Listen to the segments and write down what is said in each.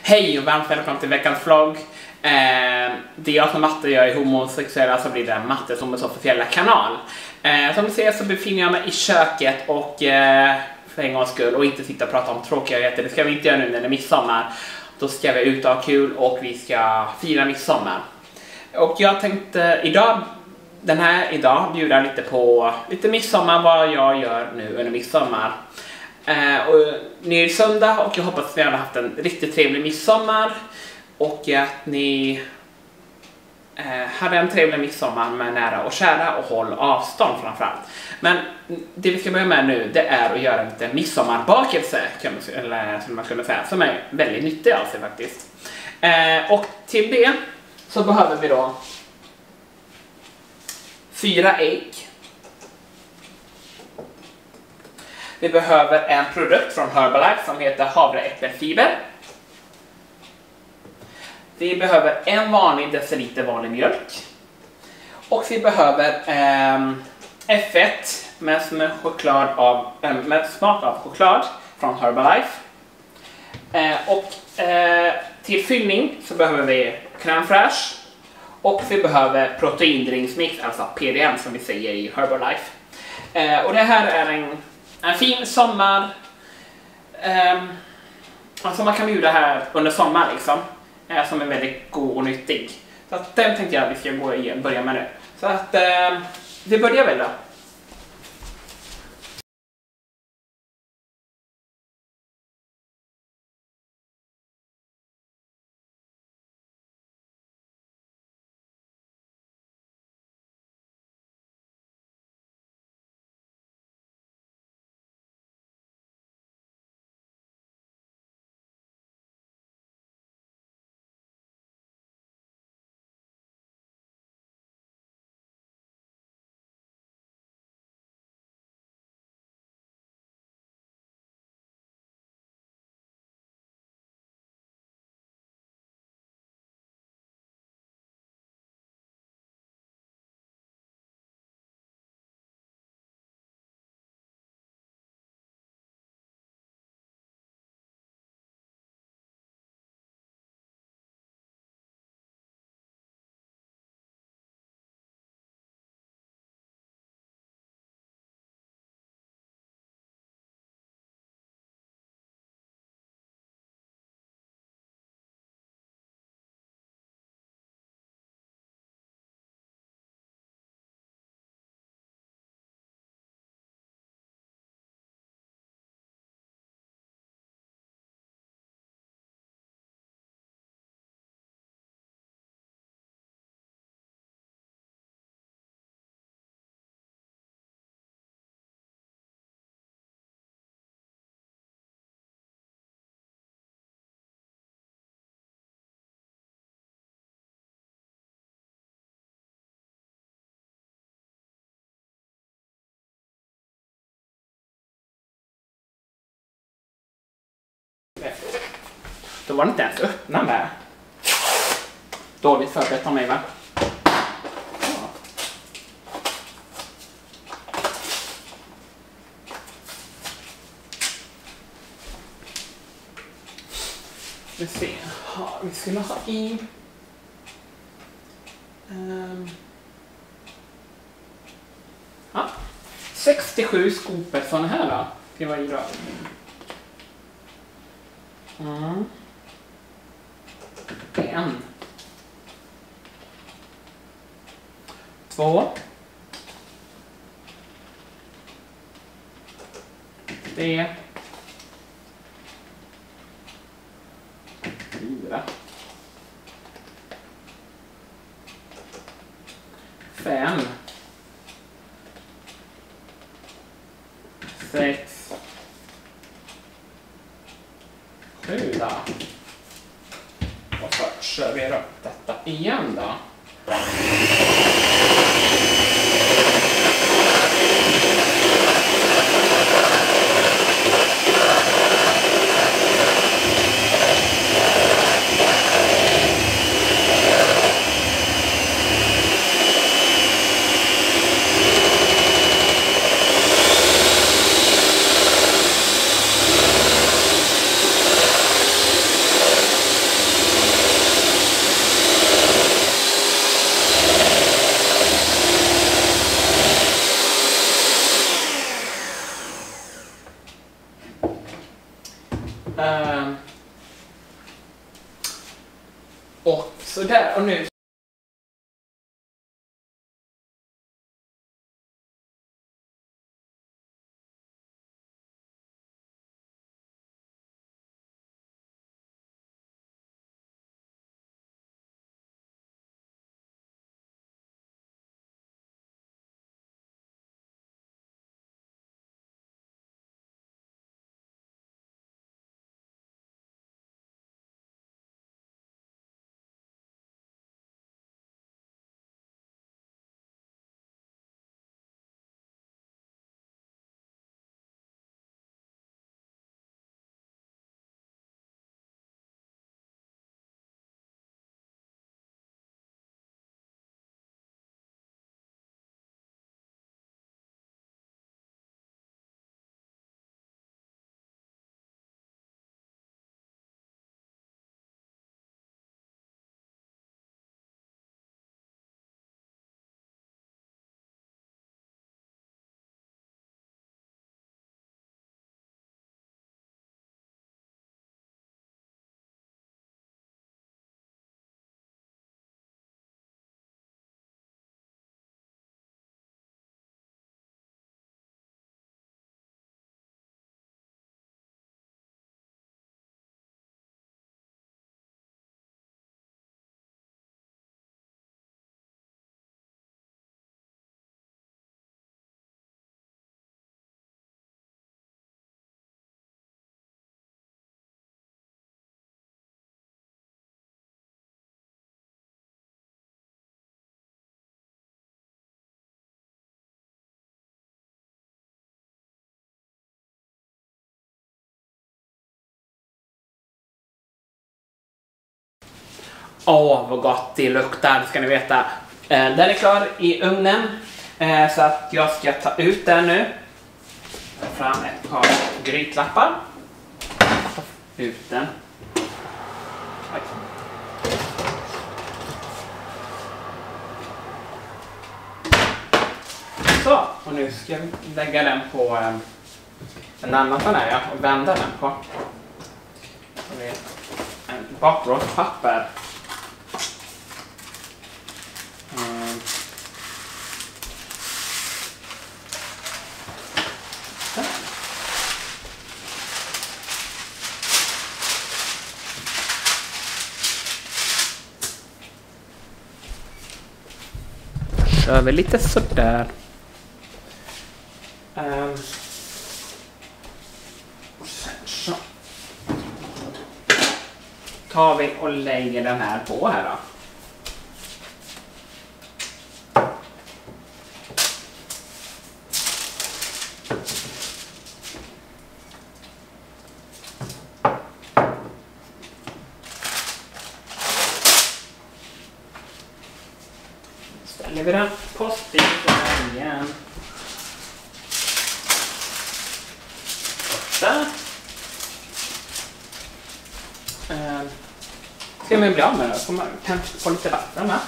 Hej och varmt välkommen till veckans vlogg. Det är jag som Matte, jag är homosexuell, alltså blir det Mattes homosexuella kanal. Som ni ser så befinner jag mig i köket och för en gångs skull och inte sitta och prata om tråkigheter. Det ska vi inte göra nu när det är midsommar. Då ska vi ut och ha kul och vi ska fira midsommar. Och jag tänkte idag bjuda lite på lite midsommar, vad jag gör nu under midsommar. Och nu är det söndag och jag hoppas att ni har haft en riktigt trevlig midsommar och att ni hade en trevlig midsommar med nära och kära och håll avstånd framförallt. Men det vi ska börja med nu, det är att göra lite midsommarbakelse, eller som man skulle säga, som är väldigt nyttig av sig faktiskt. Och till det så behöver vi då 4 ägg. Vi behöver en produkt från Herbalife som heter havreäppelfiber. Vi behöver en vanlig deciliter vanlig mjölk. Och vi behöver F1 med smak av choklad från Herbalife. Till fyllning så behöver vi crème fraîche. Och vi behöver proteindrinksmix, alltså PDM som vi säger i Herbalife. Och det här är en fin sommar. Alltså man kan bjuda här under sommar liksom. Som är väldigt god och nyttig. Så att den tänkte jag att vi ska börja med nu. Så att vi börjar väl då. Då var det inte ens öppna med. Dåligt förberett av mig, va? Ja. Vi ser. Vi skulle ha i 67 skopor sådana här då. Det var ju bra. En. 2. 3. 4. 5. 6. 7 då. Och först kör vi upp detta igen då. Och sådär, och nu vad gott det luktar, ska ni veta. Den är klar i ugnen. Så att jag ska ta ut den nu. Ta fram ett par grytlappar. Ta ut den. Oj. Så, och nu ska jag lägga den på en annan sån här, och vända den på. En bakplåtspapper. Kör vi lite sådär. Sen så tar vi och lägger den här på här då. Ställer vi den på spiken igen. Borta. Ska man bli av med det? Får man få lite vatten va?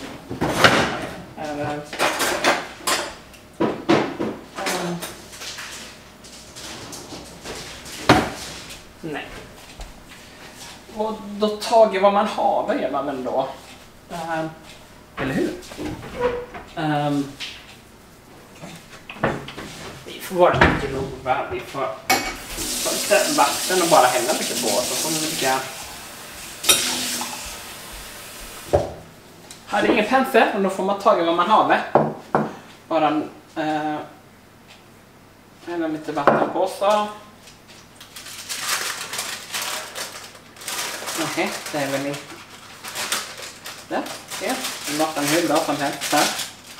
Nej. Och då tager vad man har, vad gör man väl då? Eller hur? Vi får vara lite grova. Vi får lite vatten och bara hälla mycket på. Så får vi lika... Hade ingen pensel och då får man ta vad man har med. Bara hälla lite vatten på så. Okej, det är väl lite... Där, ja. Låta en hur bra som helst här.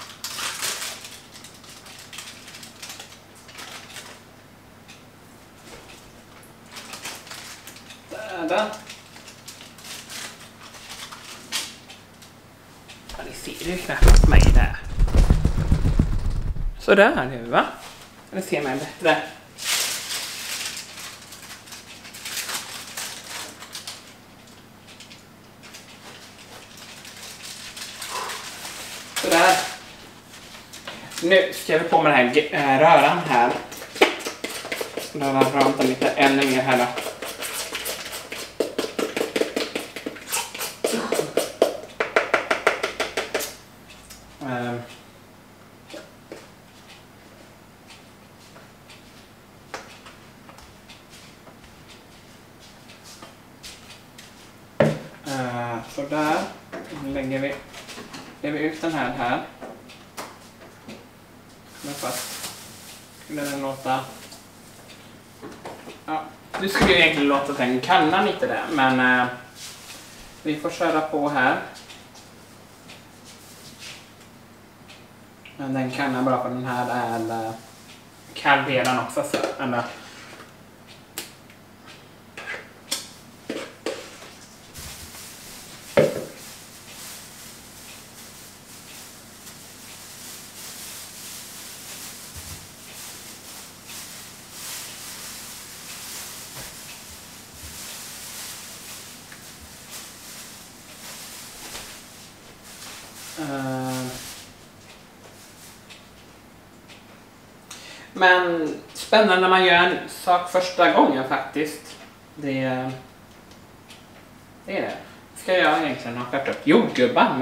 Där. Ja, ni ser ju knappt mig där. Så där nu va? Det ser man bättre. Sådär. Nu ska vi på med den här röran här. Röra runt den lite ännu mer här då. Så där lägger vi ut den här. Men fast skulle den låta... Ja, nu skulle jag egentligen låta den kallna lite där, men vi får köra på här. Men den kallnar bara för den här är kall redan också. Så, eller. Men spännande när man gör en sak första gången faktiskt. Det är det. Ska jag egentligen ha skärt upp jordgubbar?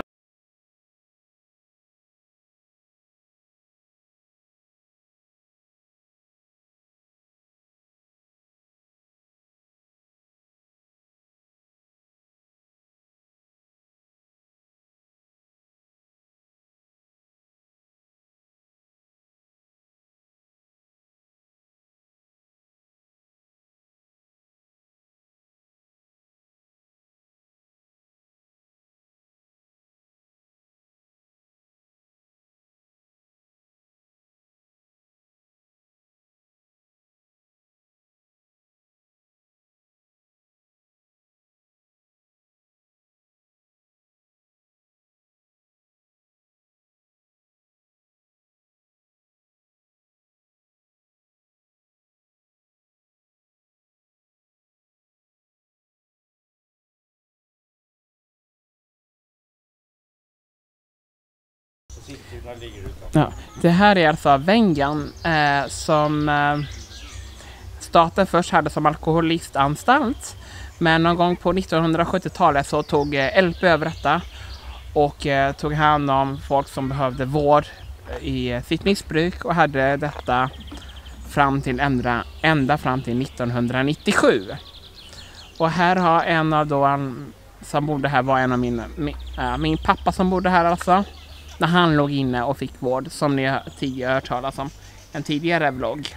Ja, det här är alltså Vengan som staten först hade som alkoholistanstalt, men någon gång på 1970-talet så tog LP över detta och tog hand om folk som behövde vård i sitt missbruk och hade detta fram till ända fram till 1997. Och här har en av som bodde här var en av min pappa som bodde här alltså. När han låg inne och fick vård, som ni tidigare hört talas om en tidigare vlogg.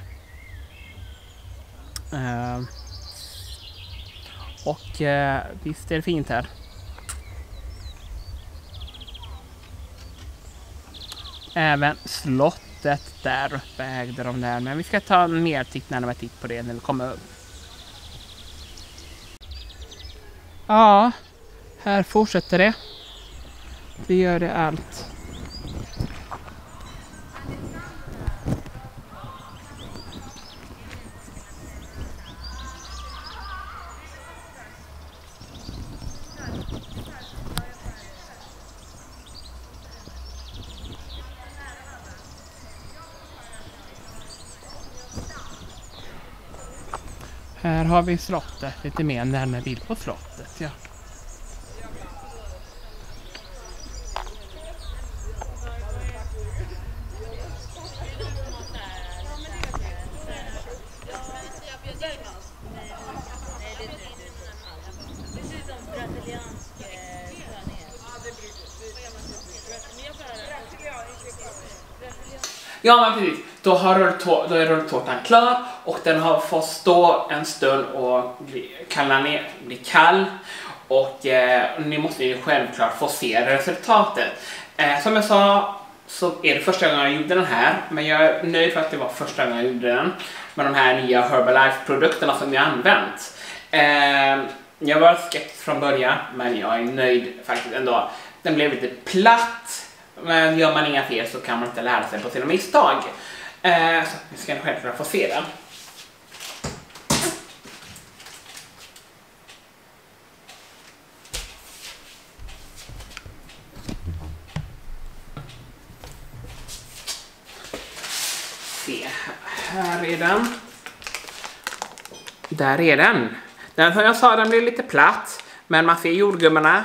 Visst är det fint här. Även slottet där uppe ägde de där. Men vi ska ta en mer närmare titt på det när vi kommer upp. Ja, här fortsätter det. Det gör det allt. Här har vi slottet, lite mer närmare bild på slottet, ja. Ja, men precis. Då är rulltårtan klar och den har fått stå en stund och bli kall. Och ni måste ju självklart få se resultatet. Som jag sa så är det första gången jag gjorde den här. Men jag är nöjd för att det var första gången jag gjorde den. Med de här nya Herbalife-produkterna som jag använt. Jag var skeptisk från början, men jag är nöjd faktiskt ändå. Den blev lite platt. Men gör man inga fel så kan man inte lära sig på sina misstag. Så vi ska självklart få se den. Se, här är den. Där är den. Den som jag sa, den blir lite platt. Men man ser jordgubbarna.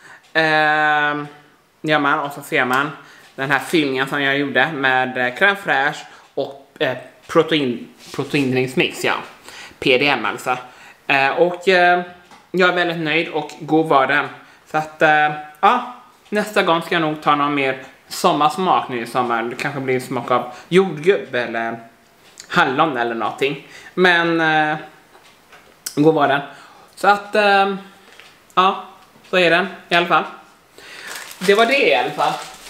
Ja, och så ser man den här fyllningen som jag gjorde med crème fraîche och proteindrinksmix, ja. PDM alltså. Och jag är väldigt nöjd och god var den. Så att, ja, nästa gång ska jag nog ta någon mer sommarsmak nu i sommar. Det kanske blir en smak av jordgubb eller hallon eller någonting. Men, god var den. Så att, ja, så är den i alla fall. Det var det i alla fall.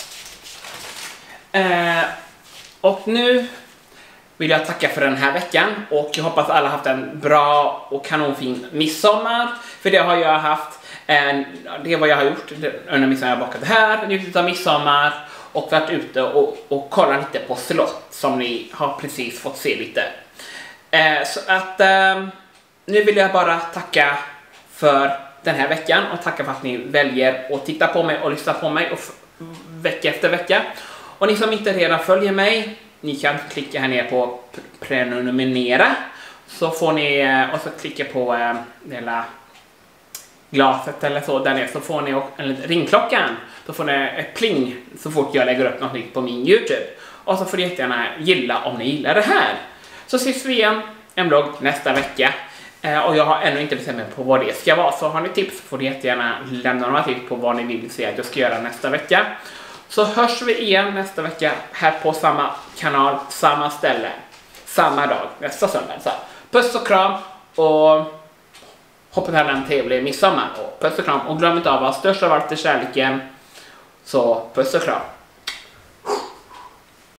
Och nu vill jag tacka för den här veckan. Och jag hoppas alla haft en bra och kanonfin midsommar. För det har jag haft. Det är vad jag har gjort under midsommar. Jag har bakat det här, njutit av midsommar. Och varit ute och kollat lite på slott. Som ni har precis fått se lite. Så att nu vill jag bara tacka för den här veckan. Och tacka för att ni väljer att titta på mig och lyssna på mig vecka efter vecka. Och ni som inte redan följer mig, ni kan klicka här nere på prenumerera. Så får ni också klicka på det lilla glaset eller så där nere, så får ni ringklockan. Då får ni ett pling så fort jag lägger upp något nytt på min YouTube. Och så får ni jättegärna gilla om ni gillar det här. Så ses vi igen en vlogg nästa vecka. Och jag har ännu inte bestämt mig på vad det ska vara. Så har ni tips får ni jättegärna lämna några tips på vad ni vill se att jag ska göra nästa vecka. Så hörs vi igen nästa vecka här på samma kanal, samma ställe, samma dag, nästa söndag. Så puss och kram och hoppas att ha en trevlig midsommar. Och puss och kram och glöm inte av att störst av allt är kärleken. Så puss och kram.